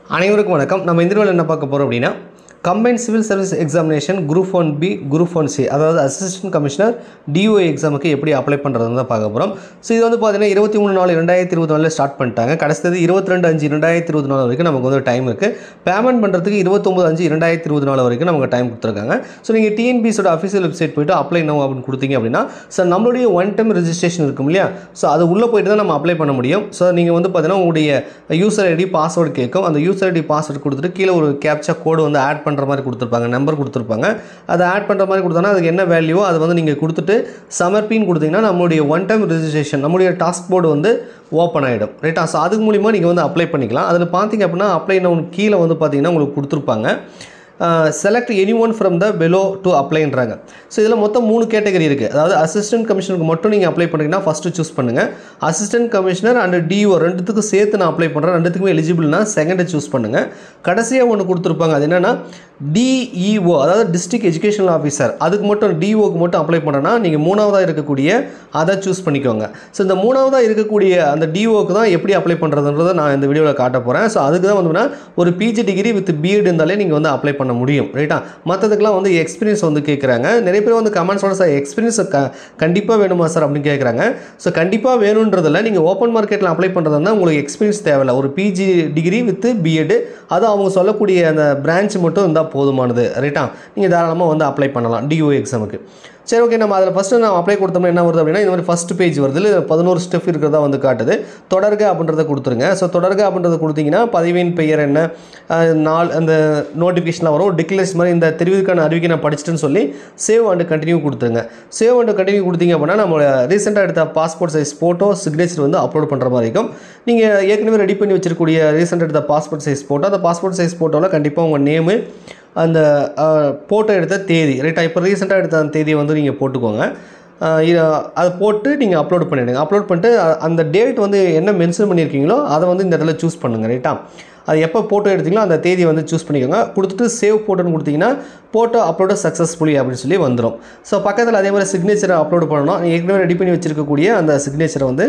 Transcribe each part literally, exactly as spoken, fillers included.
அனைவருக்கும் வணக்கம். நம்ம இந்த வீடியோல என்ன பார்க்க போறோம் அப்படினா combined civil service examination group one B group one C அதாவது அசிஸ்டன்ட் கமிஷனர் டிஓ எக்ஸாமுக்கு எப்படி அப்ளை பண்ணுறதுன்னு தான் பார்க்க போகிறோம். ஸோ இது வந்து பார்த்தீங்கன்னா இருபத்தி மூணு நாலு ரெண்டாயிரத்தி இருபத்தி நாலில் ஸ்டார்ட் பண்ணிட்டாங்க. கடைசிது இருபத்தி ரெண்டு அஞ்சு ரெண்டாயிரத்தி இருபத்தி நாலு வரைக்கும் நமக்கு வந்து டைம் இருக்குது. பேமெண்ட் பண்ணுறதுக்கு இருபத்தொம்பது அஞ்சு ரெண்டாயிரத்தி இருபத்தி நாலு வரைக்கும் நமக்கு டைம் கொடுத்துருக்காங்க. ஸோ நீங்கள் டிஎன்பிஎஸோட அஃபிஷியல் வெப்சைட் போய்ட்டு அப்ளை நோ அப்படின்னு கொடுத்தீங்க அப்படின்னா ஸோ நம்மளுடைய ஒன் டைம் ரெஜிஸ்ட்ரேஷன் இருக்கும் இல்லையா, ஸோ அது உள்ளே போய்ட்டு தான் நம்ம அப்ளை பண்ண முடியும். ஸோ நீங்கள் வந்து பார்த்தீங்கன்னா உங்களுடைய யூசர் ஐடி பாஸ்வேர்டு கேட்கும். அந்த யூசர் ஐடி பாஸ்வேர்டு கொடுத்துட்டு கீழே ஒரு கேப்சா கோடு வந்து ஆட் பண்ணுற மாதிரி கொடுத்துருப்பாங்க, நம்பர் கொடுத்துருப்பாங்க. அதை ஆட் பண்ணுற மாதிரி கொடுத்தோன்னா அதுக்கு என்ன வேல்யூவோ அதை வந்து நீங்கள் கொடுத்துட்டு சமர்ப்பின்னு கொடுத்தீங்கன்னா நம்மளுடைய ஒன் டைம் ரெஜிஸ்ட்ரேஷன் நம்மளுடைய டாஸ்க் போர்டு வந்து ஓப்பன் ஆகிடும். ரைட்டா? ஸோ அதுக்கு மூலிமா நீங்கள் வந்து அப்ளை பண்ணிக்கலாம். அதில் பார்த்தீங்க அப்படின்னா அப்ளை நவுன் கீழே வந்து பார்த்தீங்கன்னா உங்களுக்கு கொடுத்துருப்பாங்க select any one from the below to அப்ளைன்றாங்க. ஸோ இதில் மொத்தம் மூணு கேட்டகரி இருக்குது. அதாவது அசிஸ்டன்ட் கமிஷனருக்கு மட்டும் நீங்கள் அப்ளை பண்ணுறீங்கன்னா ஃபஸ்ட்டு சூஸ் பண்ணுங்கள். அசிஸ்டன்ட் கமிஷனர் அண்ட் டிஓ ரெண்டுத்துக்கும் சேர்த்து நான் அப்ளை பண்ணுறேன், ரெண்டுத்துக்குமே எலிஜிபிள்னா செகண்டை சூஸ் பண்ணுங்கள். கடைசியாக ஒன்று கொடுத்துருப்பாங்க, அது என்னென்னா டிஇஓ அதாவது டிஸ்ட்ரிக்ட் எஜுகேஷனல் ஆஃபீஸர், அதுக்கு மட்டும் டிஓக்கு மட்டும் அப்ளை பண்ணுறேன்னா நீங்கள் மூணாவதாக இருக்கக்கூடிய அதை சூஸ் பண்ணிக்கோங்க. ஸோ இந்த மூணாவதாக இருக்கக்கூடிய அந்த டிஓக்கு தான் எப்படி அப்ளை பண்ணுறதுன்றதை நான் இந்த வீடியோவில் காட்ட போகிறேன். ஸோ அதுக்கு தான் வந்து ஒரு பிஜி டிகிரி வித் பிஎட் இருந்தாலே நீங்கள் வந்து அப்ளை பண்ண முடியும். ரைட்டா? மற்றதுக்கெல்லாம் வந்து எக்ஸ்பீரியன்ஸ் வந்து கேட்குறாங்க. நிறைய பேர் வந்து கமெண்ட்ஸோட சார் எக்ஸ்பீரியன்ஸ் க கண்டிப்பாக வேணுமா சார் அப்படின்னு கேட்குறாங்க. ஸோ கண்டிப்பாக வேணுன்றதில்ல, நீங்கள் ஓப்பன் மார்க்கெட்டில் அப்ளை பண்ணுறதுனா உங்களுக்கு எக்ஸ்பீரியன்ஸ் தேவையில்லை. ஒரு பிஜி டிகிரி வித் பிஎட் அது அவங்க சொல்லக்கூடிய அந்த பிரான்ச் மட்டும் இருந்தால் போதுமானது. ரைட்டா? நீங்கள் தாராளமாக வந்து அப்ளை பண்ணலாம் டிஓ எக்ஸாமுக்கு. சரி, ஓகே. நம்ம அதில் ஃபஸ்ட்டு நான் அப்ளை கொடுத்தோம்னா என்ன வருது அப்படின்னா இந்த மாதிரி ஃபஸ்ட் பேஜ் வருது, இல்லை பதினோரு ஸ்டெப் இருக்கிறதா வந்து காட்டுது. தொடர்க அப்படின்றத கொடுத்துருங்க. ஸோ தொடர்க அப்படின்றத கொடுத்தீங்கன்னா பதிவின் பெயர் என்ன, நாள் அந்த நோட்டிஃபிகேஷனில் வரும், டிக்ளரேஷன் மாதிரி இந்த தெரிவிக்கான அறிவிக்கை நான் படிச்சிட்டேன்னு சொல்லி சேவ் அண்ட் கண்டினியூ கொடுத்துருங்க. சேவ் அண்ட் கண்டினியூ கொடுத்தீங்க அப்படின்னா நம்ம ரீசெண்டாக எடுத்த பாஸ்போர்ட் சைஸ் ஃபோட்டோ சிக்னேச்சர் வந்து அப்லோட் பண்ணுற மாதிரி இருக்கும். நீங்கள் ஏற்கனவே ரெடி பண்ணி வச்சிருக்கக்கூடிய ரீசெண்டாக எடுத்த பாஸ்போர்ட் சைஸ் ஃபோட்டோ, அந்த பாஸ்போர்ட் சைஸ் ஃபோட்டோவில் கண்டிப்பாக உங்கள் நேமு, அந்த ஃபோட்டோ எடுத்த தேதி, ரைட்டாக இப்போ ரீசெண்டாக எடுத்த அந்த தேதியை வந்து நீங்கள் போட்டுக்கோங்க. அதை போட்டு நீங்கள் அப்லோட் பண்ணிவிடுங்க. அப்லோட் பண்ணிட்டு அந்த டேட் வந்து என்ன மென்ஷன் பண்ணியிருக்கீங்களோ அதை வந்து இந்த இடத்துல சூஸ் பண்ணுங்கள். ரைட்டா? அது எப்போ ஃபோட்டோ எடுத்தீங்களோ அந்த தேதியை வந்து சூஸ் பண்ணிக்கோங்க. கொடுத்துட்டு சேவ் ஃபோட்டோன்னு கொடுத்தீங்கன்னா ஃபோட்டோ அப்லோடு சக்ஸஸ்ஃபுல்லி அப்படின்னு சொல்லி வந்துடும். ஸோ பக்கத்தில் அதே மாதிரி சிக்னேச்சரை அப்லோட் பண்ணணும். ஏற்கனவே ரெடி பண்ணி வச்சிருக்கக்கூடிய அந்த சிக்னேச்சரை வந்து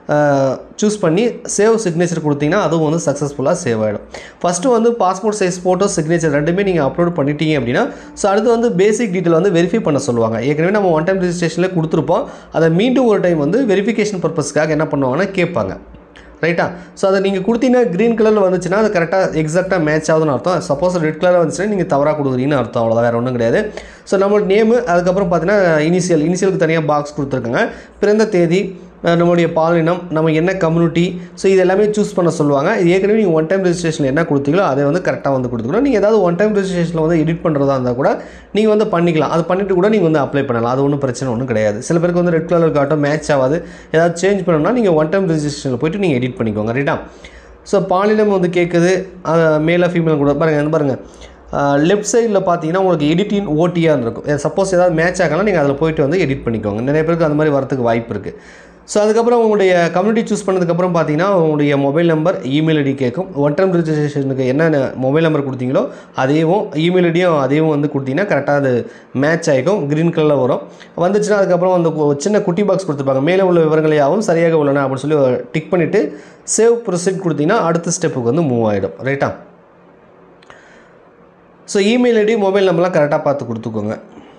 சூஸ் பண்ணி சேவ் சிக்னேச்சர் கொடுத்தீங்கன்னா அதுவும் வந்து சக்ஸஸ்ஃபுல்லாக சேவ் ஆகிடும். ஃபஸ்ட்டு வந்து பாஸ்போர்ட் சைஸ் ஃபோட்டோ சிக்னேச்சர் ரெண்டுமே நீங்கள் அப்லோட் பண்ணிட்டீங்க அப்படின்னா ஸோ அடுத்து வந்து பேசிக் டீட்டெயில் வந்து வெரிஃபை பண்ண சொல்லுவாங்க. ஏற்கனவே நம்ம ஒன் டைம் ரெஜிஸ்ட்ரேஷனில் கொடுத்துருப்போம். அதை மீண்டும் ஒரு டைம் வந்து வெரிஃபிகேஷன் பர்பஸ்க்காக என்ன பண்ணுவாங்கன்னா கேட்பாங்க. ரைட்டா? ஸோ அதை நீங்கள் கொடுத்தீங்கன்னா க்ரீன் கலரில் வந்துச்சுன்னா அது கரெக்டாக எக்ஸாக்டாக மேட்ச் ஆகுதுன்னு அர்த்தம். சப்போஸ் ரெட் கலரில் வந்துச்சுன்னா நீங்கள் தவறாக கொடுக்குறீங்கன்னு அர்த்தம். அவ்வளோதான், வேறு ஒன்றும் கிடையாது. ஸோ நம்மளோட நேமு, அதுக்கப்புறம் பார்த்தீங்கன்னா இனிஷியல் இனிஷியலுக்கு தனியாக பாக்ஸ் கொடுத்துருக்காங்க. பிறந்த தேதி, நம்மளுடைய பாலினம், நம்ம என்ன கம்யூனிட்டி, ஸோ இது எல்லாமே சூஸ் பண்ண சொல்லுவாங்க. இது ஏற்கனவே நீங்கள் ஒன் டைம் ரெஜிஸ்ட்ரேஷனில் என்ன கொடுத்தீங்களோ அதை வந்து கரெக்டாக வந்து கொடுத்துக்கணும். நீங்கள் ஏதாவது ஒன் டைம் ரெஜிஸ்ட்ரேஷனில் வந்து எடிட் பண்ணுறதா இருந்தால் கூட நீங்கள் வந்து பண்ணிக்கலாம். அது பண்ணிவிட்டு கூட நீங்கள் வந்து அப்ளை பண்ணலாம். அது ஒன்றும் பிரச்சனை ஒன்றும் கிடையாது. சில பேருக்கு வந்து ரெட் கலர் காட்டும், மேட்ச் ஆகாது, ஏதாவது சேஞ்ச் பண்ணணும்னா நீங்கள் ஒன் டைம் ரெஜிஸ்ட்ரேஷனில் போய்ட்டு நீங்கள் எடிட் பண்ணிக்கோங்க. ரைட்டா? ஸோ பாலினம் வந்து கேட்குது, மேலாக ஃபீமேல் கூட பாருங்கள். வந்து பாருங்கள் லெஃப்ட் சைடில் பார்த்தீங்கன்னா உங்களுக்கு எடிட்டின் ஓடிஆர்னு இருக்கும். சப்போஸ் ஏதாவது மேட்ச் ஆகலாம் நீங்கள் அதில் போய்ட்டு வந்து எடிட் பண்ணிக்கோங்க. நிறைய பேருக்கு அந்த மாதிரி வரத்துக்கு வாய்ப்பு இருக்குது. ஸோ அதுக்கப்புறம் உங்களுடைய கம்யூனிட்டி சூஸ் பண்ணதுக்கப்புறம் பார்த்தீங்கன்னா உங்களுடைய மொபைல் நம்பர், இமெயில் ஐடி கேட்கும். ஒன் டைம் ரெஜிஸ்ட்ரேஷனுக்கு என்னென்ன மொபைல் நம்பர் கொடுத்தீங்களோ அதையும் இமெயில் ஐடியும் அதையும் வந்து கொடுத்தீங்கன்னா கரெக்டாக அது மேட்ச் ஆகிக்கும். க்ரீன் கலரில் வரும். வந்துச்சுன்னா அதுக்கப்புறம் அந்த சின்ன குட்டி பாக்ஸ் கொடுத்துருப்பாங்க, மேலே உள்ள விவரங்களையாகவும் சரியாக உள்ளன அப்படின்னு சொல்லி டிக் பண்ணிவிட்டு சேவ் ப்ரொசீட் கொடுத்தீங்கன்னா அடுத்த ஸ்டெப்புக்கு வந்து மூவ் ஆகிடும். ரைட்டா? ஸோ இமெயில் ஐடி மொபைல் நம்பர்லாம் கரெக்டாக பார்த்து கொடுத்துக்கோங்க.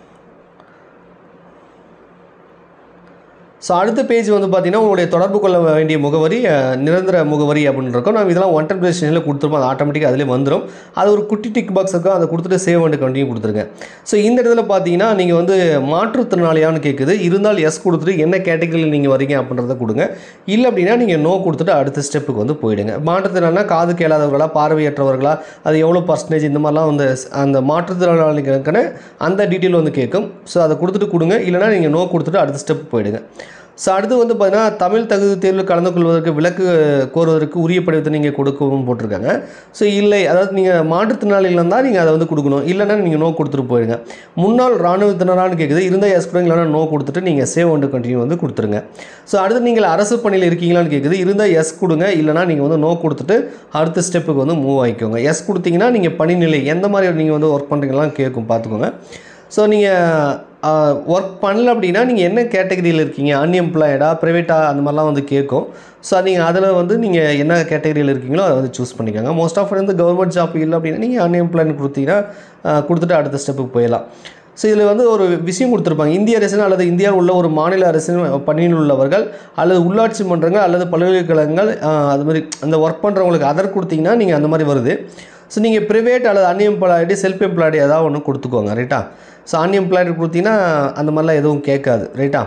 ஸோ அடுத்த பேஜ் வந்து பார்த்தீங்கன்னா உங்களுடைய தொடர்பு கொள்ள வேண்டிய முகவரி, நிரந்தர முகவரி அப்படின்னு இருக்கும். நம்ம இதெல்லாம் ஒன் டைம் ரெஜிஸ்ட்ரேஷனில் கொடுத்துருப்போம். அது ஆட்டோமேட்டிக்காக அதிலே வந்துடும். அது ஒரு குட்டி டிக் பாக்ஸ் இருக்கும், அதை கொடுத்துட்டு சேவ் அண்ட் கண்டினியூ கொடுத்துருங்க. ஸோ இந்த இடத்துல பார்த்தீங்கன்னா நீங்கள் வந்து மாற்றுத்திறனாளியான்னு கேட்குது. இருந்தால் எஸ் கொடுத்துட்டு என்ன கேட்டகரியில் நீங்கள் வரீங்க அப்படின்றத கொடுங்க. இல்லை அப்படின்னா நீங்கள் நோ கொடுத்துட்டு அடுத்த ஸ்டெப்புக்கு வந்து போயிடுங்க. மாற்றுத்திறனாளினா காது கேளாதவர்களா, பார்வையற்றவர்களா, அது எவ்வளோ பர்சன்டேஜ், இந்த மாதிரிலாம் வந்து அந்த மாற்றுத்திறனாளிகளுக்கான அந்த டீட்டெயில் வந்து கேட்கும். ஸோ அதை கொடுத்துட்டு கொடுங்க. இல்லைனா நீங்கள் நோ கொடுத்துட்டு அடுத்த ஸ்டெப் போயிடுங்க. ஸோ அடுத்து வந்து பார்த்தீங்கன்னா தமிழ் தகுதி தேர்வில் கலந்து கொள்வதற்கு விலக்கு கோருவதற்கு உரிய படிவத்தை நீங்கள் கொடுக்கவும் போட்டிருக்காங்க. ஸோ இல்லை, அதாவது நீங்கள் மாற்றுத்திறனாளிகள் இருந்தால் நீங்கள் அதை வந்து கொடுக்கணும். இல்லைன்னா நீங்கள் நோ கொடுத்துட்டு போயிடுங்க. முன்னாள் இராணுவத்தினரான்னு கேட்குது. இருந்தால் எஸ் கொடுங்க, இல்லைனா நோ கொடுத்துட்டு நீங்கள் சேவ் அண்ட் கண்டினியூ வந்து கொடுத்துருங்க. ஸோ அடுத்து நீங்கள் அரசு பணியில் இருக்கீங்களான்னு கேட்குது. இருந்தால் எஸ் கொடுங்க, இல்லைனா நீங்கள் வந்து நோ கொடுத்துட்டு அடுத்த ஸ்டெப்புக்கு வந்து மூவ் ஆகிக்கோங்க. எஸ் கொடுத்தீங்கன்னா நீங்கள் பணிநிலை எந்த மாதிரி நீங்கள் வந்து ஒர்க் பண்ணுறீங்களான்னு கேட்கும், பார்த்துக்கோங்க. ஸோ நீங்கள் ஒர்க் பண்ணல அப்படின்னா நீங்கள் என்ன கேட்டகரியில் இருக்கீங்க, அன்எம்ப்ளாய்டா ப்ரைவேட்டா அந்த மாதிரிலாம் வந்து கேட்கும். ஸோ நீங்கள் அதில் வந்து நீங்கள் என்ன கேட்டகரியில் இருக்கீங்களோ அதை வந்து சூஸ் பண்ணிக்கோங்க. மோஸ்ட் ஆஃப் வந்து கவர்மெண்ட் ஜாப் இல்லை அப்படின்னா நீங்கள் அன்எம்ப்ளாய்னு கொடுத்தீங்கன்னா கொடுத்துட்டு அடுத்த ஸ்டெப்புக்கு போயிடலாம். ஸோ இதில் வந்து ஒரு விஷயம் கொடுத்துருப்பாங்க, இந்திய அரசு அல்லது இந்தியாவில் உள்ள ஒரு மாநில அரசு பணியில் உள்ளவர்கள் அல்லது உள்ளாட்சி மன்றங்கள் அல்லது பல்கலைக்கழகங்கள் அது மாதிரி அந்த ஒர்க் பண்ணுறவங்களுக்கு அதர் கொடுத்தீங்கன்னா நீங்கள் அந்த மாதிரி வருது. ஸோ நீங்கள் ப்ரைவேட் அல்லது அன்எம்ப்ளாய்டு செல்ஃப் எம்ப்ளாய்டு ஏதாவது ஒன்று கொடுத்துக்கோங்க. ரைட்டா? ஸோ அன்எம்ப்ளாய்டு கொடுத்தீங்கன்னா அந்த மாதிரிலாம் எதுவும் கேட்காது. ரைட்டா?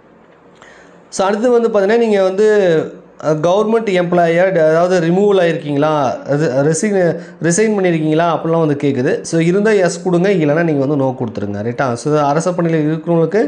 ஸோ அடுத்து வந்து பார்த்தீங்கன்னா நீங்கள் வந்து கவர்மெண்ட் எம்ப்ளாயர் அதாவது ரிமூவல் ஆகிருக்கீங்களா, ரெசிக் ரிசைன் பண்ணியிருக்கீங்களா அப்படிலாம் வந்து கேட்குது. ஸோ இருந்தால் எஸ் கொடுங்க, இல்லைனா நீங்கள் வந்து நோ கொடுத்துருங்க. ரைட்டா? ஸோ அரச பணியில் இருக்கிறவங்களுக்கு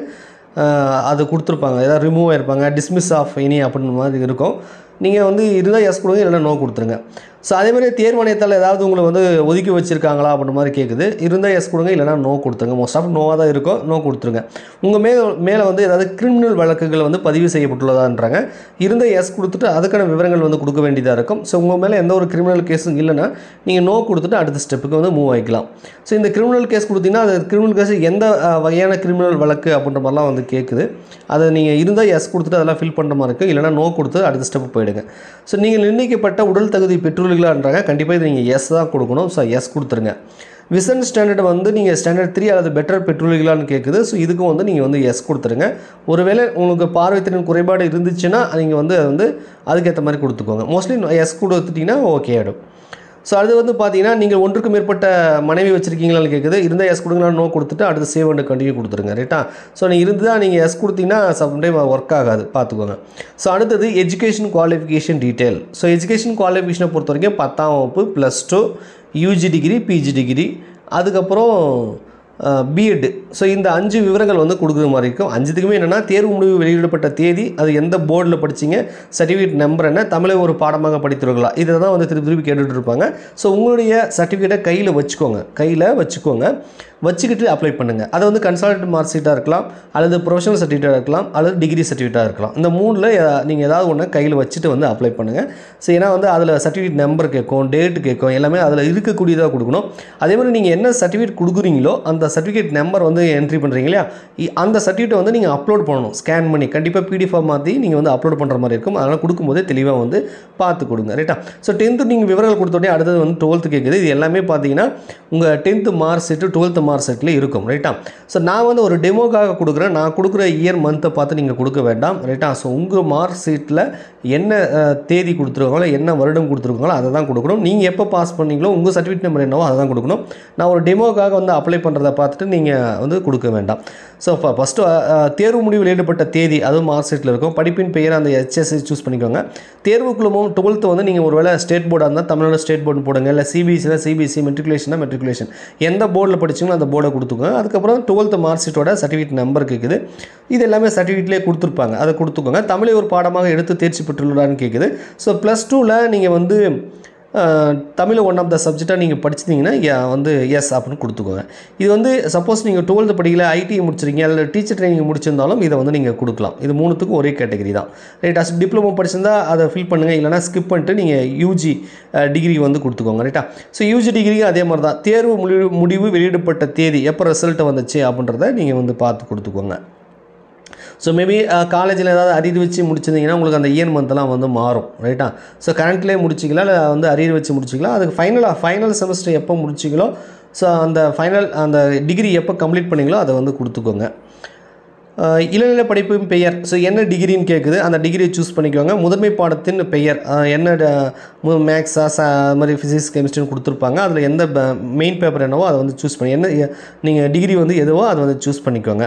அது கொடுத்துருப்பாங்க, ஏதாவது ரிமூவ் ஆகிருப்பாங்க, டிஸ்மிஸ் ஆஃப் எனி அப்படின்ற மாதிரி இருக்கும். நீங்கள் வந்து இருந்தால் எஸ் கொடுங்க, இல்லைனா நோ கொடுத்துருங்க. ஸோ அதேமாதிரி தேர்வாணையத்தால் ஏதாவது உங்களை வந்து ஒதுக்கி வச்சுருக்காங்களா அப்படின்ற மாதிரி கேட்குது. இருந்தால் எஸ் கொடுங்க, இல்லைனா நோ கொடுத்துருங்க. மோஸ்ட் ஆஃப் நோவாக தான் இருக்கும், நோ கொடுத்துருங்க. உங்கள் மே மேலே வந்து ஏதாவது கிரிமினல் வழக்குகள் வந்து பதிவு செய்யப்பட்டுள்ளதான்றாங்க. இருந்தால் எஸ் கொடுத்துட்டு அதுக்கான விவரங்கள் வந்து கொடுக்க வேண்டியதாக இருக்கும். ஸோ உங்கள் மேலே எந்த ஒரு கிரிமினல் கேஸும் இல்லைன்னா நீங்கள் நோ கொடுத்துட்டு அடுத்த ஸ்டெப்புக்கு வந்து மூவ் ஆகிக்கலாம். ஸோ இந்த கிரிமினல் கேஸ் கொடுத்தீங்கன்னா அது கிரிமினல் கேஸ் எந்த வகையான கிரிமினல் வழக்கு அப்படின்ற மாதிரிலாம் வந்து கேட்குது. அதை நீங்கள் இருந்தால் எஸ் கொடுத்துட்டு அதெல்லாம் ஃபில் பண்ணுற மாதிரி இருக்குது, இல்லைனா நோ கொடுத்து அடுத்த ஸ்டெப்பு போயிடுங்க. ஸோ நீங்கள் நிர்ணயிக்கப்பட்ட உடல் தகுதி பெற்றுள்ளீங்களான்றாங்க. கண்டிப்பாக இது நீங்கள் எஸ் தான் கொடுக்கணும். ஸோ எஸ் கொடுத்துருங்க. விசன் ஸ்டாண்டர்ட் வந்து நீங்கள் ஸ்டாண்டர்ட் த்ரீ அல்லது பெட்டர் பெற்றுள்ளீங்களான்னு கேட்குது. ஸோ இதுக்கும் வந்து நீங்கள் வந்து எஸ் கொடுத்துருங்க. ஒருவேளை உங்களுக்கு பார்வைத்திறன் குறைபாடு இருந்துச்சுன்னா நீங்கள் வந்து அதை வந்து அதுக்கேற்ற மாதிரி கொடுத்துக்கோங்க. மோஸ்ட்லி எஸ் கொடுத்துட்டிங்கன்னா ஓகே ஆகிடும். ஸோ அது வந்து பார்த்தீங்கன்னா நீங்கள் ஒன்றுக்கு மேற்பட்ட மனைவி வச்சுருக்கீங்களான்னு கேட்குது. இருந்தால் எஸ் கொடுங்களான்னு நோ கொடுத்துட்டு அடுத்து சேவ் அண்ட் கண்டினியூ கொடுத்துருங்க. ரைட்டா? ஸோ நீங்கள் இருந்தால் நீங்கள் எஸ் கொடுத்தீங்கன்னா சம்டைம் ஒர்க் ஆகாது, பார்த்துக்கோங்க. ஸோ அடுத்தது education qualification detail. So education குவாலிஃபிகேஷனை பொறுத்த வரைக்கும் பத்தாம் வகுப்பு, plus two, UG degree, PG degree, அதுக்கப்புறம் பிஎட். ஸோ இந்த அஞ்சு விவரங்கள் வந்து கொடுக்குற மாதிரி இருக்கும். அஞ்சுத்துக்குமே என்னென்னா தேர்வு முடிவு வெளியிடப்பட்ட தேதி, அது எந்த போர்டில் படிச்சிங்க, சர்டிஃபிகேட் நம்பர் என்ன, தமிழை ஒரு பாடமாக படித்திருக்கலாம், இதை தான் வந்து திருப்பி திருப்பி கேட்டுட்டு இருப்பாங்க. ஸோ உங்களுடைய சர்டிஃபிகேட்டை கையில் வச்சுக்கோங்க, கையில் வச்சுக்கோங்க வச்சுக்கிட்டு அப்ளை பண்ணுங்கள். அதை வந்து கன்சால்டன்ட் மார்க் ஷீட்டாக இருக்கலாம், அல்லது ப்ரொஃபஷனல் சர்டிஃபிகேட்டாக இருக்கலாம், அல்லது டிகிரி சர்டிஃபிகேட்டாக இருக்கலாம். இந்த மூணில் நீங்கள் ஏதாவது ஒன்று கையில் வச்சுட்டு வந்து அப்ளை பண்ணுங்கள். ஸோ ஏன்னா வந்து அதில் சர்டிஃபிகேட் நம்பர் கேட்கும், டேட்டு கேட்கும், எல்லாமே அதில் இருக்கக்கூடியதாக கொடுக்கணும். அதே மாதிரி நீங்கள் என்ன சர்டிஃபிகேட் கொடுக்குறீங்களோ அந்த சர்டிஃபிகேட் நம்பர் வந்து என்ட்ரி பண்ணுறீங்க இல்லையா, அந்த சர்டிஃபிகேட்டை வந்து நீங்கள் அப்லோட் பண்ணணும். ஸ்கேன் பண்ணி கண்டிப்பாக பிடிஎஃபாக மாற்றி நீங்கள் வந்து அப்லோட் பண்ணுற மாதிரி இருக்கும். அதனால் கொடுக்கும்போதே தெளிவாக வந்து பார்த்து கொடுங்க. ரைட்டா? ஸோ டென்த்து நீங்கள் விவரங்கள் கொடுத்தோடனே அடுத்தது வந்து டுவெல்த்து கேட்குது. இது எல்லாமே பார்த்தீங்கன்னா உங்கள் tenth mark sheet twelfth mark ஷீட்டில் இருக்கும். ரைட்டா? ஸோ நான் வந்து ஒரு டெமோக்காக கொடுக்குறேன். நான் கொடுக்குற இயர் மந்த்தை பார்த்து நீங்கள் கொடுக்க வேண்டாம். ரைட்டா? ஸோ உங்கள் மார்க் ஷீட்டில் என்ன தேதி கொடுத்துருக்காங்களோ, என்ன வருடம் கொடுத்துருக்காங்களோ அதை தான் கொடுக்கணும். நீங்கள் எப்போ பாஸ் பண்ணீங்களோ உங்கள் சர்டிஃபிகேட் நம்பர் என்னவோ அதை தான் கொடுக்கணும். நான் ஒரு டெமோக்காக வந்து அப்ளை பண்ணுறதை பார்த்துட்டு நீங்கள் வந்து கொடுக்க வேண்டாம். ஸோ ஃபஸ்ட்டு தேர்வு முடிவு வெளியிடப்பட்ட தேதி அதுவும் மார்க் ஷீட்டில் இருக்கும். படிப்பின் பெயர் அந்த ஹெச்எஸ்சி சூஸ் பண்ணிக்கோங்க. தேர்வு குழுமம் டுவெல்த்து வந்து நீங்கள் ஒரு வேளை ஸ்டேட் போர்டாக இருந்தால் தமிழ்நாடு ஸ்டேட் போர்டு போடுங்க, இல்லை சிபிஎஸ்சியில் சிபிஎஸ்சி, மெட்ரிகுலேஷனா மெட்ரிகுலேஷன், எந்த போர்டில் படிச்சிங்களோ அந்த போர்டை கொடுத்துக்கோங்க. அதுக்கப்புறம் டுவெல்த்து மார்க் ஷீட்டோட சர்டிஃபிகேட் நம்பர் கேட்குது. இது எல்லாமே சர்டிஃபிகேட்லேயே கொடுத்துருப்பாங்க, அதை கொடுத்துக்கோங்க. தமிழை ஒரு பாடமாக எடுத்து தேர்ச்சி பெற்றுள்ளான்னு கேட்குது. ஸோ ப்ளஸ் டூவில் நீங்கள் வந்து தமிழ் ஒன் ஆஃப் த சப்ஜெக்டாக நீங்கள் படிச்சிட்டிங்கன்னா வந்து எஸ் அப்படின்னு கொடுத்துக்கோங்க. இது வந்து சப்போஸ் நீங்கள் டுவெல்த்து படிக்கல, ஐடிஐ முடிச்சிருக்கீங்க, இல்லை டீச்சர் ட்ரைனிங் முடிச்சிருந்தாலும் இதை வந்து நீங்கள் கொடுக்கலாம். இது மூணுத்துக்கும் ஒரே கேட்டகரி தான். ரைட்? அஸ் டிப்ளமோ படிச்சிருந்தா அதை ஃபில் பண்ணுங்கள், இல்லைனா ஸ்கிப் பண்ணிட்டு நீங்கள் யூஜி டிகிரி வந்து கொடுத்துக்கோங்க. ரைட்டா? ஸோ யூஜி டிகிரிக்கு அதே மாதிரி தான் தேர்வு முடிவு முடிவு வெளியிடப்பட்ட தேதி எப்போ ரிசல்ட் வந்துச்சு அப்படின்றத நீங்கள் வந்து பார்த்து கொடுத்துக்கோங்க. ஸோ மேபி காலேஜில் ஏதாவது அரியர் வச்சு முடிச்சிருந்தீங்கன்னா உங்களுக்கு அந்த இயர் மந்த்லாம் வந்து மாறும். ரைட்டா? ஸோ கரண்ட்லேயே முடிச்சிக்கலாம், இல்லை வந்து அரியர் வச்சு முடிச்சிக்கலாம். அதுக்கு ஃபைனலாக ஃபைனல் செமஸ்டர் எப்போ முடிச்சிங்களோ, ஸோ அந்த ஃபைனல் அந்த டிகிரி எப்போ கம்ப்ளீட் பண்ணிங்களோ அதை வந்து கொடுத்துக்கோங்க. இளநிலை படிப்பின் பெயர், ஸோ என்ன டிகிரின்னு கேட்குது, அந்த டிகிரியை சூஸ் பண்ணிக்கோங்க. முதன்மை பாடத்தின் பெயர் என்ன, மேக்ஸா ச அது மாதிரி ஃபிசிக்ஸ் கெமிஸ்ட்ரின்னு கொடுத்துருப்பாங்க. அதில் எந்த மெயின் பேப்பர் என்னவோ அதை வந்து சூஸ் பண்ணி, என்ன நீங்கள் டிகிரி வந்து எதுவோ அதை வந்து சூஸ் பண்ணிக்கோங்க.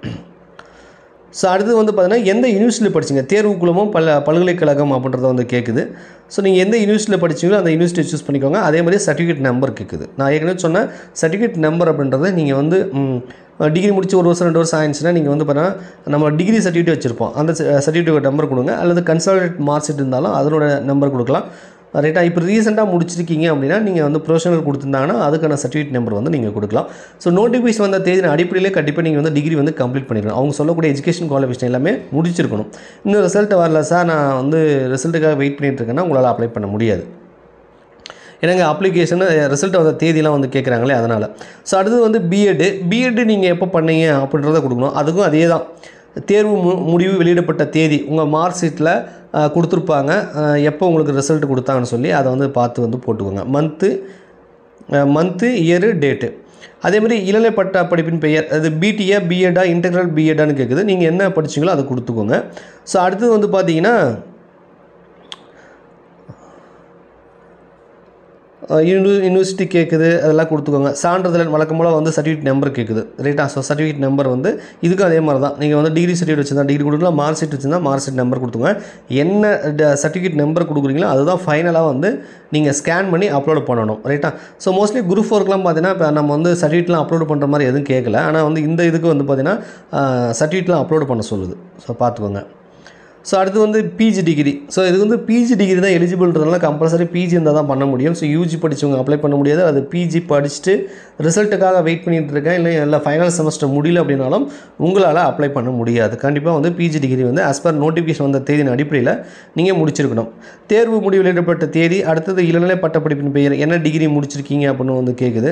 ஸோ அடுத்து வந்து பார்த்தீங்கன்னா எந்த யூனிவர்சிட்டியில் படிச்சிங்க, தேர்வு குழுமம் பல பல்கலைக்கழகம் அப்படின்றத வந்து கேட்குது. ஸோ நீங்கள் எந்த யூனிவர்சிட்டியில் படிச்சிங்களோ அந்த யூனிவர்சிட்டியை சூஸ் பண்ணிக்கோங்க. அதே மாதிரி சர்டிஃபிகேட் நம்பர் கேட்குது. நான் ஏற்கனவே சொன்னேன் சர்டிஃபிகேட் நம்பர் அப்படின்றத நீங்கள் வந்து டிகிரி முடிச்சு ஒரு வருஷம் ரெண்டு வருஷம் ஆயிடுச்சுன்னா நீங்கள் வந்து பார்த்தீங்கன்னா நம்ம டிகிரி சர்டிஃபிகேட் வச்சுருப்போம், அந்த சர்டிஃபிகேட் நம்பர் கொடுங்க. அல்லது கன்சால்டேட் மார்க் ஷீட் இருந்தாலும் அதனோட நம்பர் கொடுக்கலாம். ரைட்டா? இப்போ ரீசெண்டாக முடிச்சிருக்கீங்க அப்படின்னா நீங்கள் வந்து ப்ரொஃபஷனல் கொடுத்துருந்தாங்கன்னா அதுக்கான சர்டிஃபிகேட் நம்பர் வந்து நீங்கள் கொடுக்கலாம். ஸோ நோட்டிஃபிகேஷன் வந்த தேதியின் அடிப்படையிலே கண்டிப்பாக நீங்கள் வந்து டிகிரி வந்து கம்ப்ளீட் பண்ணிடணும். அவங்க சொல்லக்கூடிய எஜுகேஷன் குவாலிஃபிகேஷன் எல்லாமே முடிச்சிருக்கணும். இன்னும் ரிசல்ட் வரல சார், நான் வந்து ரிசல்ட்டுக்காக வெயிட் பண்ணிட்டு இருக்கேன்னா உங்களால் அப்ளை பண்ண முடியாது. ஏன்னா அப்ளிகேஷன் ரிசல்ட் வந்த தேதியெலாம் வந்து கேட்குறாங்களே அதனால். ஸோ அடுத்தது வந்து பிஎட் பிஎட் நீங்கள் எப்போ பண்ணீங்க அப்படின்றத கொடுக்கணும். அதுக்கும் அதே தான், தேர்வு மு முடிவு வெளியிடப்பட்ட தேதி உங்கள் மார்க் ஷீட்டில் கொடுத்துருப்பாங்க, எப்போ உங்களுக்கு ரிசல்ட் கொடுத்தாங்கன்னு சொல்லி அதை வந்து பார்த்து வந்து போட்டுக்கோங்க. Month month year date. அதேமாதிரி இளநிலை பட்ட படிப்பின் பெயர், அது பிடிஏ பிஎட்டா இன்டெக்ரல் பிஎட்டான்னு கேட்குது. நீங்கள் என்ன படிச்சிங்களோ அதை கொடுத்துக்கோங்க. ஸோ அடுத்தது வந்து பார்த்தீங்கன்னா யூனி யூனிவர்சிட்டி கேட்குது, அதெல்லாம் கொடுத்துக்கோங்க. சான்றிதழ் வழக்கம் போல் வந்து சர்டிஃபிகேட் நம்பர் கேட்குது ரைட்டா. ஸோ சர்டிஃபிகேட் நம்பர் வந்து இதுக்கும் அதே மாதிரி தான், நீங்கள் வந்து டிகிரி சர்டிஃபிகேட் வச்சுருந்தா டிகிரி கொடுக்கலாம், மார்க் ஷீட் வச்சுருந்தா மார்க் ஷீட் நம்பர் கொடுத்துங்க. என்ன சர்டிஃபிகேட் நம்பர் கொடுக்குறீங்களோ அதுதான் ஃபைனலாக வந்து நீங்கள் ஸ்கேன் பண்ணி அப்லோட் பண்ணணும் ரைட்டா. ஸோ மோஸ்ட்லி குரூப் ஃபோர்க்கெலாம் பார்த்தீங்கன்னா இப்போ நம்ம வந்து சர்டிஃபிகேட்லாம் அப்லோட் பண்ணுற மாதிரி எதுவும் கேட்கல. ஆனால் வந்து இந்த இதுக்கு வந்து பார்த்தீங்கன்னா சர்டிஃபிகேட்லாம் அப்லோட் பண்ண சொல்லுது. ஸோ பார்த்துக்கோங்க. ஸோ அடுத்து வந்து பிஜி டிகிரி. ஸோ இது வந்து பிஜி டிகிரி தான் எலிஜிபிள்ன்றதுனால கம்பல்சரி பிஜி இருந்தால் தான் பண்ண முடியும். ஸோ யூஜி படித்தவங்க அப்ளை பண்ண முடியாது. அது பிஜி படிச்சுட்டு ரிசல்ட்டுக்காக வெயிட் பண்ணிகிட்டு இருக்கேன், இல்லை இல்லை ஃபைனல் செமஸ்டர் முடியல அப்படின்னாலும் உங்களால் அப்ளை பண்ண முடியாது. கண்டிப்பாக வந்து பிஜி டிகிரி வந்து ஆஸ் பர் நோட்டிஃபிகேஷன் வந்த தேதியின் அடிப்படையில் நீங்கள் முடிச்சிருக்கணும். தேர்வு முடிவு வெளியிடப்பட்ட தேதி, அடுத்தது இளநிலை பட்டப்படிப்பின் பெயர், என்ன டிகிரி முடிச்சிருக்கீங்க அப்படின்னு வந்து கேட்குது.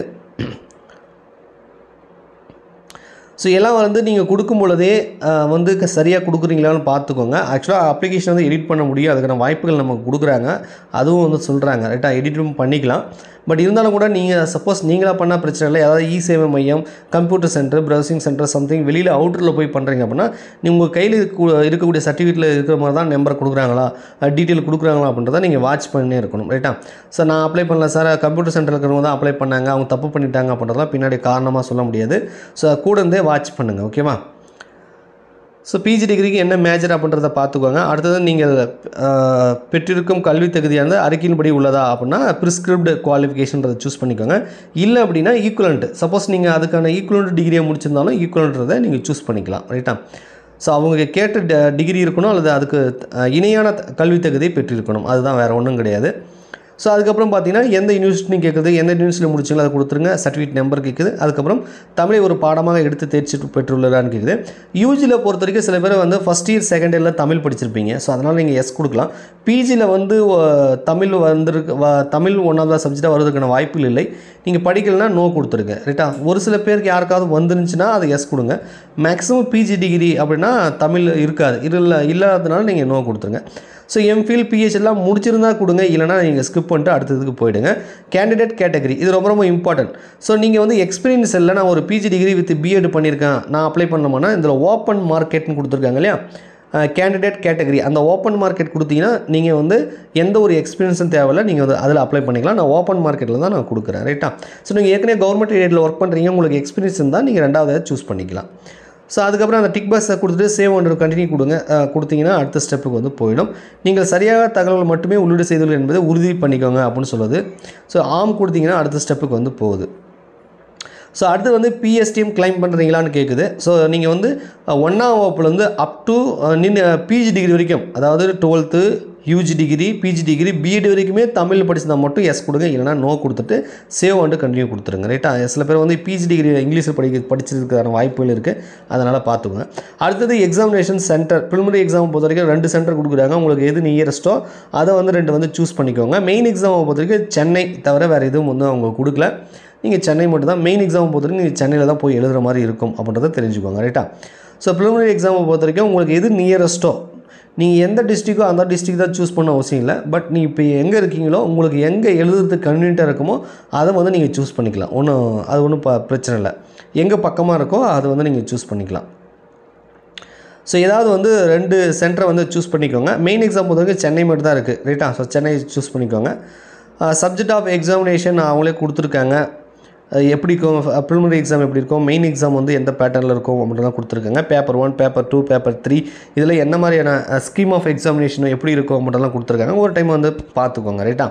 ஸோ எல்லாம் வந்து நீங்கள் கொடுக்கும் பொழுதே வந்து சரியாக கொடுக்குறீங்களான்னு பார்த்துக்கோங்க. ஆக்சுவலாக அப்ளிகேஷன் வந்து எடிட் பண்ண முடியும், அதுக்கான வாய்ப்புகள் நமக்கு கொடுக்குறாங்க, அதுவும் வந்து சொல்கிறாங்க ரைட்டா. எடிட்டும் பண்ணிக்கலாம். பட் இருந்தாலும் கூட நீங்கள் சப்போஸ் நீங்களாக பண்ணால் பிரச்சனை இல்லை. ஏதாவது இ சேவை மையம், computer centre, browsing centre something வெளியில் அவுட்டரில் போய் பண்ணுறீங்க அப்படின்னா நீங்கள் உங்கள் கையில் இருக்கக்கூடிய சர்டிஃபிகேட்டில் இருக்கிற மாதிரி தான் நம்பர் கொடுக்குறாங்களா, டீட்டெயில் கொடுக்குறாங்களா அப்படின்றத நீங்கள் வாட்ச் பண்ணி இருக்கணும் ரைட்டா. சார் நான் அப்ளை பண்ணல சார், கம்ப்யூட்டர் சென்டரில் இருக்கிறவங்க தான் அப்ளை பண்ணாங்க, அவங்க தப்பு பண்ணிட்டாங்க அப்படின்றதெல்லாம் பின்னாடி காரணமாக சொல்ல முடியாது. ஸோ கூட இருந்தே வாட்ச் பண்ணுங்கள் ஓகேவா. ஸோ பிஜி டிகிரிக்கு என்ன மேஜர் அப்படின்றத பார்த்துக்கோங்க. அடுத்தது நீங்கள் பெற்றிருக்கும் கல்வி தகுதியானது அறிக்கையின்படி உள்ளதா அப்படின்னா ப்ரிஸ்கிரிப்டு குவாலிஃபிகேஷன்றதை சூஸ் பண்ணிக்கோங்க. இல்லை அப்படின்னா ஈக்குவலண்ட், சப்போஸ் நீங்கள் அதுக்கான ஈக்குவலண்ட் டிகிரியை முடிச்சிருந்தாலும் ஈக்குவலன்றதை நீங்கள் சூஸ் பண்ணிக்கலாம் ரைட்டா. ஸோ அவங்க கேட்ட ட டிகிரி இருக்கணும், அல்லது அதுக்கு இணையான கல்வி தகுதியை பெற்றிருக்கணும், அதுதான் வேறு ஒன்றும் கிடையாது. ஸோ அதுக்கப்புறம் பார்த்தீங்கன்னா எந்த யூனிவர்சிட்டின்னு கேட்குது, எந்த யூனிவர்சிட்டியில் முடிச்சிங்களோ அதை கொடுத்துருங்க. சர்டிஃபிகேட் நம்பர் கேட்குது. அதுக்கப்புறம் தமிழை ஒரு பாடமாக எடுத்து தேர்ச்சி பெற்றுள்ளான்னு கேட்குது. யூஜியில் பொறுத்த வரைக்கும் சில பேர் வந்து ஃபஸ்ட் இயர் செகண்ட் இயரில் தமிழ் படிச்சிருப்பீங்க. ஸோ அதனால் நீங்கள் எஸ் கொடுக்கலாம். பிஜியில் வந்து தமிழ் வந்துருக்கு, தமிழ் ஒன்றாவது சப்ஜெக்டாக வருவதற்கான வாய்ப்புகள் இல்லை. நீங்கள் படிக்கலைன்னா நோ கொடுத்துருங்க ரைட்டா. ஒரு சில பேருக்கு யாருக்காவது வந்துருந்துச்சுன்னா அது எஸ் கொடுங்க. மேக்ஸிமம் பிஜி டிகிரி அப்படின்னா தமிழ் இருக்காது, இல்லை இல்லாததுனால நீங்கள் நோ கொடுத்துருங்க. ஸோ எம்ஃபில் பிஹெச் எல்லாம் முடிச்சிருந்தா கொடுங்க, இல்லைனா நீங்கள் ஸ்கிப் பண்ணிட்டு அடுத்ததுக்கு போயிடுங்க. கேண்டிடேட் கேட்டகரி இது ரொம்ப ரொம்ப இம்பார்ட்டன்ட். ஸோ நீங்கள் வந்து எக்ஸ்பீரியன்ஸ் இல்லை, நான் ஒரு பிஜி டிகிரி வித் பிஎட் பண்ணியிருக்கேன், நான் அப்ளை பண்ணோம்னா இதில் ஓப்பன் மார்க்கெட்னு கொடுத்துருக்காங்க இல்லையா, கேண்டிடேட் கேட்டகரி. அந்த ஓப்பன் மார்க்கெட் கொடுத்தீங்கன்னா நீங்கள் வந்து எந்த ஒரு எக்ஸ்பீரியன்ஸும் தேவையில்லை, நீங்கள் வந்து அதில் அப்ளை பண்ணிக்கலாம். நான் ஓப்பன் மார்க்கெட்டில் தான் நான் கொடுக்குறேன் ரைட்டா. ஸோ நீங்கள் ஏற்கனவே கவர்மெண்ட் ஏரியாவில் ஒர்க் பண்ணுறீங்க, உங்களுக்கு எக்ஸ்பீரியன்ஸ் இருந்தால் நீங்கள் ரெண்டாவது சூஸ் பண்ணிக்கலாம். ஸோ அதுக்கப்புறம் அந்த டிக் பாக்ஸை கொடுத்துட்டு சேவ் ஒன்று கண்டினியூ கொடுங்க. கொடுத்தீங்கன்னா அடுத்த ஸ்டெப்புக்கு வந்து போயிடும். நீங்கள் சரியாக தகவல்கள் மட்டுமே உள்ளீடு செய்துள்ளீர்கள் என்பதை உறுதி பண்ணிக்கோங்க அப்படின்னு சொல்லுது. ஸோ ஆம் கொடுத்தீங்கன்னா அடுத்த ஸ்டெப்புக்கு வந்து போகுது. ஸோ அடுத்து வந்து பிஎஸ்டிஎம் கிளைம் பண்ணுறீங்களான்னு கேட்குது. ஸோ நீங்கள் வந்து ஒன்றாம் வகுப்புலேருந்து அப் டு நின்று பிஜி டிகிரி வரைக்கும், அதாவது twelfth UG degree, PG degree, BEd வரைக்குமே தமிழ் படிச்சிருந்தால் மட்டும் எஸ் கொடுங்க, இல்லைனா நோ கொடுத்துட்டு சேவ் வந்து கண்டினியூ கொடுத்துருங்க ரைட்டா. சில பேர் வந்து பிஜி டிகிரி இங்கிலீஷில் படிக்க படிச்சிருக்கான வாய்ப்புகள் இருக்குது, அதனால் பார்த்துக்கோங்க. அடுத்தது எக்ஸாமினேஷன் சென்டர். ப்ரிலிமினரி எக்ஸாம் பொறுத்த வரைக்கும் ரெண்டு சென்டர் கொடுக்குறாங்க. உங்களுக்கு எது நியரஸ்ட்டோ அதை வந்து ரெண்டு வந்து சூஸ் பண்ணிக்கோங்க. மெயின் எக்ஸாமை பொறுத்த வரைக்கும் சென்னை தவிர வேறு எதுவும் வந்து அவங்க கொடுக்கல. நீங்கள் சென்னை மட்டும் தான் மெயின் எக்ஸாமை பொறுத்த வரைக்கும் நீங்கள் சென்னையில் தான் போய் எழுதுகிற மாதிரி இருக்கும் அப்படின்றத தெரிஞ்சுக்கோங்க ரைட்டா. ஸோ ப்ரிலிமினரி எக்ஸாமை பொறுத்த வரைக்கும் உங்களுக்கு எது நியரஸ்ட்டோ, நீங்கள் எந்த டிஸ்ட்ரிக்கோ அந்த டிஸ்ட்ரிக் தான் சூஸ் பண்ண அவசியம் இல்லை. பட் நீங்கள் இப்போ எங்கே இருக்கீங்களோ உங்களுக்கு எங்கே எழுதுறதுக்கு கன்வீனியண்ட்டாக இருக்குமோ அதை வந்து நீங்கள் சூஸ் பண்ணிக்கலாம். ஒன்றும் அது ஒன்றும் ப பிரச்சனை இல்லை. எங்கே பக்கமாக இருக்கோ அதை வந்து நீங்கள் சூஸ் பண்ணிக்கலாம். ஸோ ஏதாவது வந்து ரெண்டு சென்டரை வந்து சூஸ் பண்ணிக்கோங்க. மெயின் எக்ஸாம் பொறுத்த வரைக்கும் சென்னை மட்டும் தான் இருக்குது ரைட்டா. ஸோ சென்னை சூஸ் பண்ணிக்கோங்க. சப்ஜெக்ட் ஆஃப் எக்ஸாமினேஷன் அவங்களே கொடுத்துருக்காங்க. எப்படி இருக்கும், ப்ரிலிமினரி எக்ஸாம் எப்படி இருக்கும், மெயின் எக்ஸாம் வந்து எந்த பேட்டர்னில் இருக்கும் அப்படின்லாம் கொடுத்துருக்காங்க. Paper one, paper two, paper three, இதில் என்ன மாதிரியான ஸ்கீம் ஆஃப் எக்ஸாமினேஷன் எப்படி இருக்கும் அப்படின்லாம் கொடுத்துருக்காங்க. ஒரு டைம் வந்து பார்த்துக்கோங்க ரைட்டா.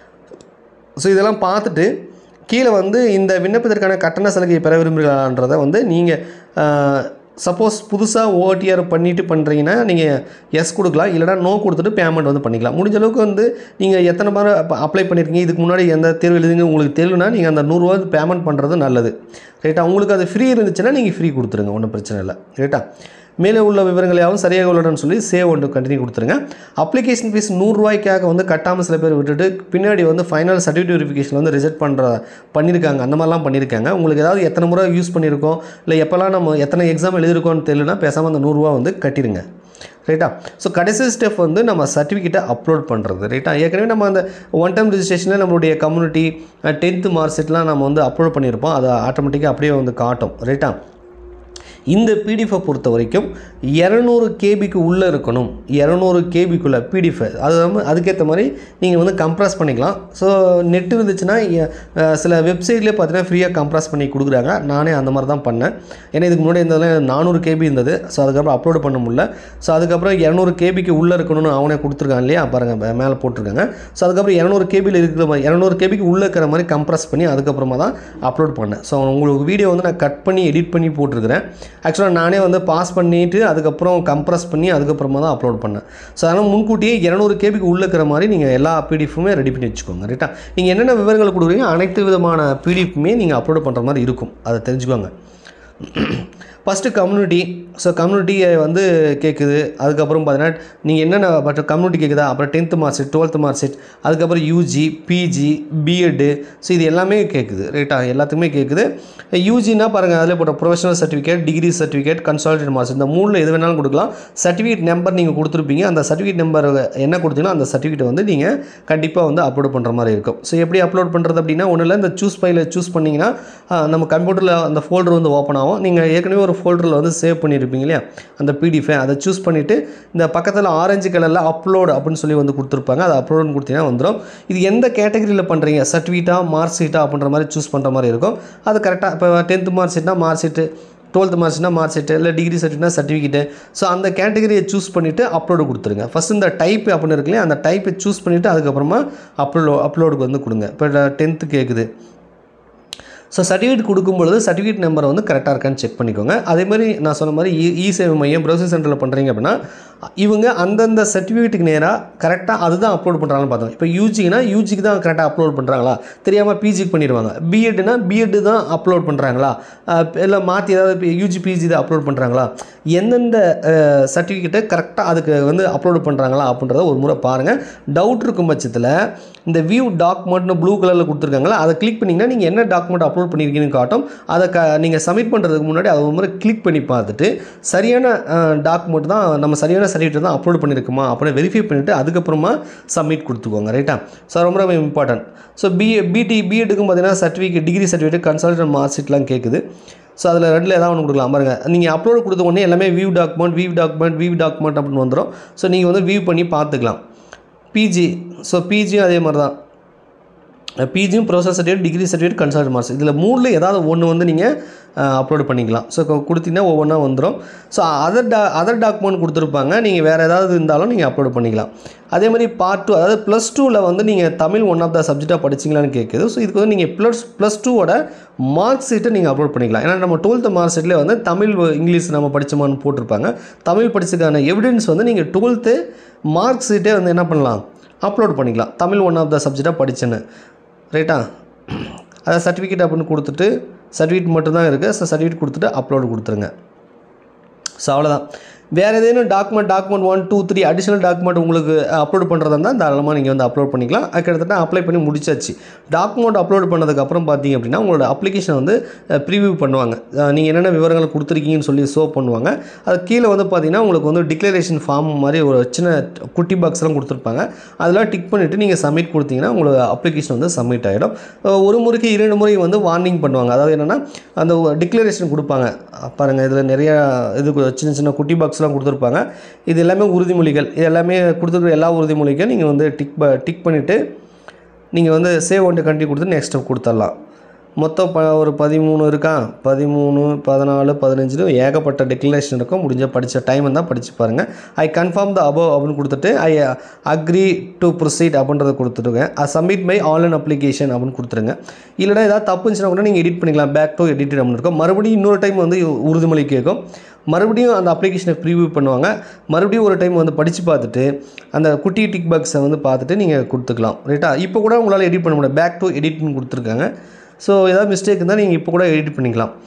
ஸோ இதெல்லாம் பார்த்துட்டு கீழே வந்து இந்த விண்ணப்பத்திற்கான கட்டண சலுகையை பெற விரும்புகிறான்றதை வந்து நீங்கள் சப்போஸ் புதுசாக ஓடிஆர் பண்ணிவிட்டு பண்ணுறீங்கன்னா நீங்கள் எஸ் கொடுக்கலாம், இல்லைனா நோ கொடுத்துட்டு பேமெண்ட் வந்து பண்ணிக்கலாம். முடிஞ்ச அளவுக்கு வந்து நீங்கள் எத்தனை முறை அப்ளை பண்ணியிருக்கீங்க, இதுக்கு முன்னாடி எந்த தேர்வு எழுதுங்க உங்களுக்கு தெரியலனா நீங்கள் அந்த நூறுரூவா பேமெண்ட் பண்ணுறது நல்லது ரைட்டா. உங்களுக்கு அது ஃப்ரீ இருந்துச்சுன்னா நீங்கள் ஃப்ரீ கொடுத்துருங்க, ஒன்றும் பிரச்சனை இல்லை ரைட்டா. மேலே உள்ள விவரங்களையாவும் சரியாக உள்ளடன்னு சொல்லி சேவ் ஒன்று கண்டினியூ கொடுத்துருங்க. அப்ளிகேஷன் ஃபீஸ் நூறுரூவாய்க்காக வந்து கட்டாமல் சில பேர் விட்டுட்டு பின்னாடி வந்து ஃபைனல் சர்டிஃபிகேட் வெரிஃபிகேஷன் வந்து ரிஜெக்ட் பண்ணுற பண்ணியிருக்காங்க. அந்த மாதிரிலாம் பண்ணியிருக்காங்க. உங்களுக்கு ஏதாவது எத்தனை முறை யூஸ் பண்ணியிருக்கோம் இல்லை எப்போல்லாம் நம்ம எத்தனை எக்ஸாம் எழுதியிருக்கோன்னு தெரியலனா பேசாமல் அந்த நூறுரூவா வந்து கட்டிடுங்க. ரைட்டா. ஸோ கடைசி ஸ்டெப் வந்து நம்ம சர்டிஃபிகேட்டை அப்லோட் பண்ணுறது. ரைட்டா. ஏற்கனவே நம்ம அந்த ஒன் டைம் ரிஜிஸ்ட்ரேஷனில் நம்மளுடைய கம்யூனிட்டி டென்த்து மார்க் ஷீட்லாம் நம்ம வந்து அப்லோட் பண்ணியிருப்போம். அதை ஆட்டோமேட்டிக்காக அப்படியே வந்து காட்டும். ரைட்டா. இந்த பிடிஎஃபை பொறுத்த வரைக்கும் இரநூறு கேபிக்கு உள்ளே இருக்கணும். இரநூறு கேபிக்குள்ளே பிடிஎஃப் அது வந்து அதுக்கேற்ற மாதிரி நீங்கள் வந்து கம்ப்ரஸ் பண்ணிக்கலாம். ஸோ நெட்டு இருந்துச்சுன்னா சில வெப்சைட்லேயே பார்த்தீங்கன்னா ஃப்ரீயாக கம்ப்ரஸ் பண்ணி கொடுக்குறாங்க. நானே அந்த மாதிரி தான் பண்ணேன். ஏன்னா இதுக்கு முன்னாடி இருந்ததில் நானூறு கேபி இருந்தது. ஸோ அதுக்கப்புறம் அப்லோட் பண்ண முடியல. ஸோ அதுக்கப்புறம் இரநூறு கேபிக்கு உள்ளே இருக்கணும்னு அவனே கொடுத்துருக்கான் இல்லையா, பாருங்கள் மேலே போட்டிருக்காங்க. ஸோ அதுக்கப்புறம் இரநூறு கேபியில் இருக்கிற மாதிரி இரநூறு கேபிக்கு உள்ளே இருக்கிற மாதிரி கம்ப்ரஸ் பண்ணி அதுக்கப்புறமா தான் அப்லோட் பண்ணேன். ஸோ உங்களுக்கு வீடியோ வந்து நான் கட் பண்ணி எடிட் பண்ணி போட்டிருக்கிறேன். ஆக்சுவலாக நானே வந்து பாஸ் பண்ணிவிட்டு அதுக்கப்புறம் கம்ப்ரஸ் பண்ணி அதுக்கப்புறமா தான் அப்லோட் பண்ணேன். ஸோ அதனால் முன்கூட்டியே இரநூறு கேபிக்கு உள்ளே இருக்கிற மாதிரி நீங்கள் எல்லா பிடிஎஃப்புமே ரெடி பண்ணி வச்சுக்கோங்க. ரைட்டா. நீங்கள் என்னென்ன விவரங்கள் கொடுக்குறீங்க அனைத்து விதமான பிடிஎஃப்புமே நீங்கள் அப்லோட் பண்ணுற மாதிரி இருக்கும். அதை தெரிஞ்சுக்கோங்க. First community. ஸோ கம்யூனிட்டியை வந்து கேட்குது. அதுக்கப்புறம் பார்த்தீங்கன்னா நீங்கள் என்னென்ன பட் கம்யூனிட்டி கேட்குதா, அப்புறம் tenth mark sheet, twelfth mark sheet, அதுக்கப்புறம் யூஜி, பிஜி, பிஎட்டு. ஸோ இது எல்லாமே கேட்குது. ரைட்டா. எல்லாத்துக்குமே கேட்குது. யூஜினா பாருங்கள் அதில் போட்ட professional certificate, degree certificate, consolidate marks இந்த மூணில் எது வேணாலும் கொடுக்கலாம். சர்டிஃபிகேட் நம்பர் நீங்கள் கொடுத்துருப்பீங்க. அந்த சர்டிஃபிகேட் நம்பர் என்ன கொடுத்தீங்கன்னா அந்த சர்டிஃபிகேட் வந்து நீங்கள் கண்டிப்பாக வந்து அப்லோட் பண்ணுற மாதிரி இருக்கும். ஸோ எப்படி அப்லோட் பண்ணுறது அப்படின்னா ஒன்றும் இல்லை, இந்த சூஸ் ஃபைலை சூஸ் பண்ணிங்கன்னா நம்ம கம்ப்யூட்டரில் அந்த ஃபோல்டர் வந்து ஓப்பன் ஆகும். நீங்கள் ஏற்கனவே ஒரு ஃபோல்டரில் வந்து சேவ் பண்ணியிருப்பீங்க இல்லையா அந்த பிடிஎஃபை, அதை சூஸ் பண்ணிவிட்டு இந்த பக்கத்தில் ஆரஞ்சு கலரில் அப்லோட் அப்படின்னு சொல்லி வந்து கொடுத்துருப்பாங்க. அதை அப்லோடுன்னு கொடுத்தீங்கன்னா வந்துடும். இது எந்த கேட்டகரியில் பண்ணுறீங்க, சர்டிஃபிகேட்டா மார்க் ஷீட்டா அப்படின்ற மாதிரி சூஸ் பண்ணுற மாதிரி இருக்கும். அது கரெக்டாக இப்போ டென்த்து மார்க் ஷீட்னா மார்க் ஷீட்டு, டுவெல்த்து மார்க் ஷீட்னா மார்க் ஷீட்டு, இல்லை டிகிரி சர்டிஃபிகேட்னா சர்டிஃபிகேட்டு. ஸோ அந்த கேட்டகரியை சூஸ் பண்ணிவிட்டு அப்லோடு கொடுத்துருங்க. ஃபஸ்ட் இந்த டைப் அப்படின்னு இருக்கு இல்லையா அந்த டைப்பை சூஸ் பண்ணிவிட்டு அதுக்கப்புறமா அப்லோ அப்லோடுக்கு வந்து கொடுங்க. இப்போ டென்த்து கேட்குது. ஸோ சர்டிஃபிகேட் கொடுக்கும்பொழுது சர்டிஃபிகேட் நம்பரை வந்து கரெக்டாக இருக்கான்னு செக் பண்ணிக்கோங்க. அதே மாதிரி நான் சொன்ன மாதிரி இ இ சேவை மையம் ப்ரௌசிங் சென்டரில் பண்ணுறீங்க அப்படின்னா இவங்க அந்தந்த சர்டிஃபிகேட்டுக்கு நேராக கரெக்டாக அதுதான் அப்லோட் பண்ணுறாங்கன்னு பார்த்தோம். இப்போ யூஜினா யூஜிக்கு தான் கரெக்டாக அப்லோட் பண்ணுறாங்களா, தெரியாமல் பிஜிக்கு பண்ணிடுவாங்க. பிஎட்னா பிஎட்டு தான் அப்லோட் பண்ணுறாங்களா, இல்லை மாற்றி ஏதாவது இப்போ யூஜி பிஜி தான் அப்லோட் பண்ணுறாங்களா, எந்தெந்த சர்டிஃபிகேட்டை கரெக்டாக அதுக்கு வந்து அப்லோட் பண்ணுறாங்களா அப்படின்றத ஒரு முறை பாருங்கள். டவுட் இருக்கும் பட்சத்தில் இந்த வியூ டாக்குமெண்ட்னு ப்ளூ கலரில் கொடுத்துருக்காங்களா அதை கிளிக் பண்ணிங்கன்னா நீங்கள் என்ன டாக்குமெண்ட் அப்லோட் பண்ணியிருக்கீங்கன்னு காட்டும். அதை க நீங்கள் சப்மிட் பண்ணுறதுக்கு முன்னாடி அதை ஒரு முறை கிளிக் பண்ணி பார்த்துட்டு சரியான டாக்குமெண்ட் தான் நம்ம சரியான சர்டிஃபிகேட் தான் அப்லோட் பண்ணியிருக்குமா அப்படின்னு வெரிஃபை பண்ணிவிட்டு அதுக்கப்புறமா சப்மிட் கொடுத்துக்கோங்க. ரைட்டா. ஸோ ரொம்ப ரொம்ப இம்பார்ட்டன்ட். ஸோ பிஏ பிடி பிஎட்டுக்கும் பார்த்தீங்கன்னா certificate, degree certificate, consolidate mark ஷீட்லாம் கேட்குது. ஸோ அதில் ரெண்டில் ஏதாவது ஒன்று கொடுக்கலாம் பாருங்கள். நீங்கள் அப்லோட் கொடுத்த உடனே எல்லாமே view document view document view document அப்படின்னு வந்துடும். ஸோ நீங்கள் வந்து வியூ பண்ணி பார்த்துக்கலாம். பிஜி. ஸோ பிஜியும் அதே மாதிரி தான். பிஜியும் professor certificate, degree certificate, consult marks இதில் மூணில் ஏதாவது ஒன்று வந்து நீங்கள் அப்லோட் பண்ணிக்கலாம். ஸோ கொடுத்தீங்கன்னா ஒவ்வொன்றா வந்துடும். ஸோ அதர் டா அதர் டாக்குமெண்ட் கொடுத்துருப்பாங்க. நீங்கள் வேறு ஏதாவது இருந்தாலும் நீங்கள் அப்லோட் பண்ணிக்கலாம். அதே மாதிரி பார்ட் டூ அதாவது ப்ளஸ் டூவில் வந்து நீங்கள் தமிழ் ஒன் ஆஃப் த சப்ஜெக்டாக படிச்சிங்களான்னு கேட்குது. ஸோ இதுக்கு வந்து நீங்கள் ப்ளஸ் ப்ளஸ் டூவோட மார்க் ஷீட்டை நீங்கள் அப்லோட் பண்ணிக்கலாம். ஏன்னா நம்ம டுவெல்த்து மார்க் ஷீட்டில் வந்து தமிழ் இங்கிலீஷ் நம்ம படித்தோமான்னு போட்டிருப்பாங்க. தமிழ் படிச்சதுக்கான எவிடன்ஸ் வந்து நீங்கள் டுவெல்த்து மார்க் ஷீட்டே வந்து என்ன பண்ணலாம் அப்லோட் பண்ணிக்கலாம். தமிழ் ஒன் ஆஃப் த சப்ஜெக்டாக படித்தேன்னு. ரைட்டா. அதை சர்டிஃபிகேட் அப்படின்னு கொடுத்துட்டு சர்டிஃபிகேட் மட்டும்தான் இருக்குது. ஸோ சர்டிஃபிகேட் கொடுத்துட்டு அப்லோடு கொடுத்துருங்க. ஸோ அவ்வளோதான். வேறு ஏதேனும் document document one two three additional document உங்களுக்கு அப்லோட் பண்ணுறதா இருந்தால் தாராளமாக நீங்கள் வந்து அப்லோட் பண்ணிக்கலாம். கிட்டத்தட்ட அப்ளை பண்ணி முடிச்சாச்சு. டாக்குமெண்ட் அப்லோட் பண்ணதுக்கப்புறம் பார்த்தீங்க அப்படின்னா உங்களோட அப்ளிகேஷன் வந்து ப்ரிவியூ பண்ணுவாங்க. நீங்கள் என்னென்ன விவரங்கள் கொடுத்துருக்கீங்கன்னு சொல்லி ஷோ பண்ணுவாங்க. அது கீழே வந்து பார்த்தீங்கன்னா உங்களுக்கு வந்து டிக்ளரேஷன் ஃபார்ம் மாதிரி ஒரு சின்ன குட்டி பாக்ஸ்லாம் கொடுத்துருப்பாங்க. அதெல்லாம் டிக் பண்ணிவிட்டு நீங்கள் சப்மிட் கொடுத்தீங்கன்னா உங்களோட அப்ளிகேஷன் வந்து சப்மிட் ஆகிடும். ஒரு முறைக்கு இரண்டு முறை வந்து வார்னிங் பண்ணுவாங்க. அதாவது என்னென்னா அந்த டிக்ளரேஷன் கொடுப்பாங்க பாருங்கள். இதில் நிறையா இது சின்ன சின்ன குட்டி பாக்ஸ் கொடுத்துருப்பாங்க. இது எல்லாமே உறுதிமொழிகள். இது எல்லாமே கொடுத்துருக்க எல்லா உறுதிமொழிகள் நீங்கள் வந்து டிக் டிக் பண்ணிவிட்டு நீங்கள் வந்து சேவ் ஒன்று கண்டி கொடுத்து நெக்ஸ்ட் கொடுத்துடலாம். மொத்தம் ப ஒரு பதிமூணு இருக்கா, பதிமூணு பதினாலு பதினஞ்சு ஏகப்பட்ட டிக்ளரேஷன் இருக்கும். முடிஞ்ச படித்த டைம் தான் படித்து பாருங்கள். ஐ கன்ஃபார்ம் த அபவ் அப்படின்னு கொடுத்துட்டு ஐ அக்ரி டு ப்ரொசீட் அப்படின்றத கொடுத்துருங்க. I submit my online application அப்படின்னு கொடுத்துருங்க. இல்லைனா ஏதாவது தப்பு இருந்துச்சுன்னா கூட நீங்கள் எடிட் பண்ணிக்கலாம். பேக் டு எடிட் அப்படின்னு இருக்கும். மறுபடியும் இன்னொரு டைம் வந்து உறுதிமொழி கேட்கும். மறுபடியும் அந்த அப்ளிகேஷனை ப்ரிவியூ பண்ணுவாங்க. மறுபடியும் ஒரு டைம் வந்து படித்து பார்த்துட்டு அந்த குட்டி டிக் பாக்ஸை வந்து பார்த்துட்டு நீங்கள் கொடுத்துக்கலாம். ரைட்டா. இப்போ கூட உங்களால் எடிட் பண்ண முடியாது. பேக் டு எடிட்னு கொடுத்துருக்காங்க. ஸோ ஏதாவது மிஸ்டேக் இருந்தால் நீங்கள் இப்போ கூட எடிட் பண்ணிக்கலாம்.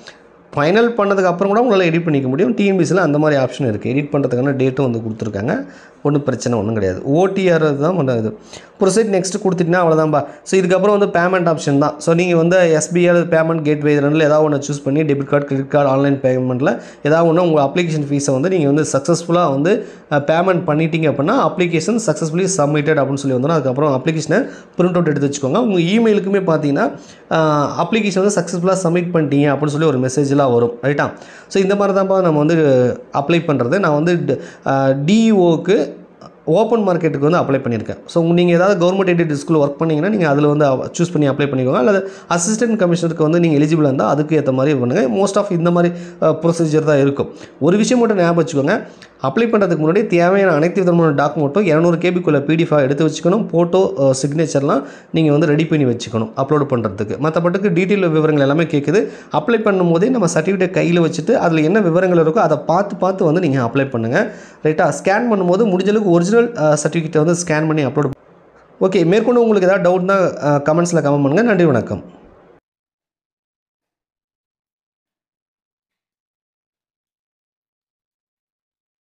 ஃபைனல் பண்ணதுக்கு அப்புறம் கூட உங்களால் எடிட் பண்ணிக்க முடியும். டிஎன்பிஎஸ்சியில் அந்த மாதிரி ஆப்ஷன் இருக்குது. எடிட் பண்ணுறதுக்கான டேட்டும் வந்து கொடுத்துருக்காங்க. ஒன்றும் பிரச்சனை ஒன்றும் கிடையாது. ஓடிஆர் தான் பண்ணுறது. ப்ரொசீட் நெக்ஸ்ட்டு கொடுத்துட்டிங்கன்னா அவ்வளோதான்ப்பா. ஸோ இதுக்கப்புறம் வந்து பேமெண்ட் ஆப்ஷன் தான். ஸோ நீங்கள் வந்து எஸ்பிஐ பேமெண்ட் கேட்வே ரெண்டில் ஏதாவது ஒன்று சூஸ் பண்ணி debit card credit card online பேமெண்ட்டில் ஏதாவது ஒன்று உங்கள் அப்ளிகேஷன் ஃபீஸை வந்து நீங்கள் வந்து சக்ஸஸ்ஃபுல்லாக வந்து பேமெண்ட் பண்ணிட்டீங்க அப்படின்னா அப்ளிகேஷன் சக்ஸஸ்ஃபுல்லி சப்மிட்டட் அப்படின்னு சொல்லி வந்தோன்னா அதுக்கப்புறம் அப்ளிகேஷனை பிரிண்ட் அவுட் எடுத்து வச்சுக்கோங்க. உங்கள் இமெயிலுக்குமே பார்த்தீங்கன்னா அப்ளிகேஷன் வந்து சக்ஸஸ்ஃபுல்லாக சப்மிட் பண்ணிட்டீங்க அப்படின்னு சொல்லி ஒரு மெசேஜெலாம் வரும். ரைட்டா? ஸோ இந்த மாதிரி தான்ப்பா நம்ம வந்து அப்ளை பண்ணுறது. நான் வந்து டிஇஓக்கு ஓப்பன் மார்க்கெட்டுக்கு வந்து அப்ளை பண்ணியிருக்கேன். ஸோ நீங்கள் ஏதாவது கவர்மெண்ட் எய்டட் ஸ்கூல் ஒர்க் பண்ணிங்கன்னா நீங்கள் அதில் வந்து சூஸ் பண்ணி அப்ளை பண்ணிக்கோங்க. அல்லது அசிஸ்டன்ட் கமிஷனருக்கு வந்து நீங்கள் எலிஜிபிளாக இருந்தால் அதுக்கு ஏற்ற மாதிரி பண்ணுங்கள். மோஸ்ட் ஆஃப் இந்த மாதிரி ப்ரொசீஜர் தான் இருக்கும். ஒரு விஷயம் மட்டும் ஞாபகம் வச்சுக்கோங்க. அப்ளை பண்ணுறதுக்கு முன்னாடி தேவையான அனைத்து விதமான டாக்குமெண்ட்டும் இரநூறு கேபிக்குள்ளே பிடிஎஃபாக எடுத்து வச்சுக்கணும். ஃபோட்டோ சிக்னேச்சர்லாம் நீங்கள் வந்து ரெடி பண்ணி வச்சுக்கணும் அப்லோட் பண்ணுறதுக்கு. மற்றபட்டுக்கு டீட்டெயில் விவரங்கள் எல்லாமே கேட்குது. அப்ளை பண்ணும்போதே நம்ம சர்டிஃபிகேட் கையில் வச்சுட்டு அதில் என்ன விவரங்கள் இருக்கோ அதை பார்த்து பார்த்து வந்து நீங்கள் அப்ளை பண்ணுங்கள். ரைட்டாக? ஸ்கேன் பண்ணும்போது முடிஞ்சளவுக்கு ஒரிஜினல் சர்டிஃபிகேட்டை வந்து ஸ்கேன் பண்ணி அப்லோட். ஓகே, மேற்கொண்டு உங்களுக்கு ஏதாவது டவுட்னா கமெண்ட்ஸில் கமெண்ட் பண்ணுங்கள். நன்றி, வணக்கம்.